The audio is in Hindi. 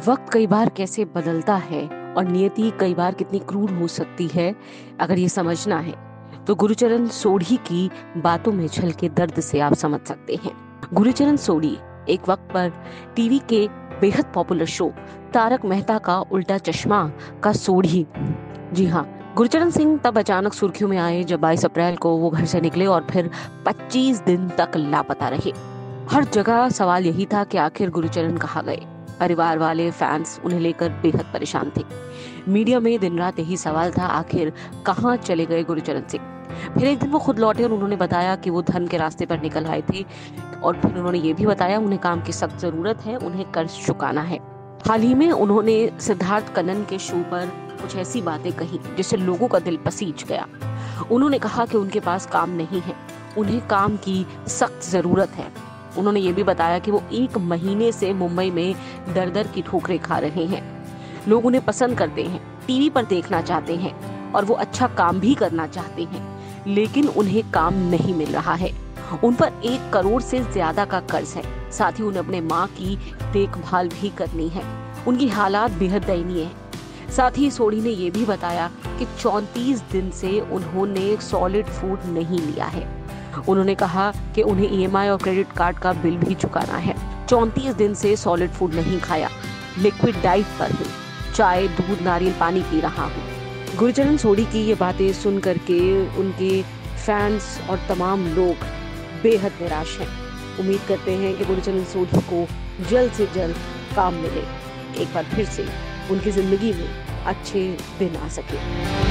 वक्त कई बार कैसे बदलता है और नियति कई बार कितनी क्रूर हो सकती है, अगर ये समझना है तो गुरुचरण सोढ़ी की बातों में झलके दर्द से आप समझ सकते हैं। गुरुचरण सोढ़ी एक वक्त पर टीवी के बेहद पॉपुलर शो तारक मेहता का उल्टा चश्मा का सोढ़ी। जी हाँ, गुरचरण सिंह तब अचानक सुर्खियों में आए जब 22 अप्रैल को वो घर से निकले और फिर 25 दिन तक लापता रहे। हर जगह सवाल यही था कि आखिर गुरचरण कहाँ गए। परिवार वाले, फैंस उन्हें लेकर बेहद परेशान थे। मीडिया में दिन रात यही सवाल था, आखिर कहाँ चले गए गुरचरण सिंह। फिर एक दिन वो खुद लौटे और उन्होंने बताया कि वो धन के रास्ते पर निकल आए थे और फिर उन्होंने ये भी बताया उन्हें काम की सख्त जरूरत है, उन्हें कर्ज चुकाना है। हाल ही में उन्होंने सिद्धार्थ कनन के शो पर कुछ ऐसी बातें कही जिससे लोगों का दिल पसीज गया। उन्होंने कहा कि उनके पास काम नहीं है, उन्हें काम की सख्त जरूरत है। उन्होंने ये भी बताया कि वो 1 महीने से मुंबई में दर दर की ठोकरें खा रहे हैं। लोग उन्हें पसंद करते हैं, टीवी पर देखना चाहते हैं और वो अच्छा काम भी करना चाहते हैं, लेकिन उन्हें काम नहीं मिल रहा है। उन पर 1 करोड़ से ज्यादा का कर्ज है। साथ ही उन्हें अपने माँ की देखभाल भी करनी है। उनकी हालात बेहद दयनीय है। साथ ही सोढ़ी ने यह भी बताया कि 34 दिन से उन्होंने सॉलिड फूड नहीं लिया है। उन्होंने कहा कि उन्हें ईएमआई और क्रेडिट कार्ड का बिल भी चुकाना है। 34 दिन से सॉलिड फूड नहीं खाया, लिक्विड डाइट पर हूँ, चाय, दूध, नारियल पानी पी रहा हूँ। गुरचरण सोढ़ी की ये बातें सुन करके उनके फैंस और तमाम लोग बेहद निराश हैं। उम्मीद करते हैं कि गुरचरण सोढ़ी को जल्द से जल्द काम मिले, एक बार फिर से उनकी जिंदगी में अच्छे दिन आ सके।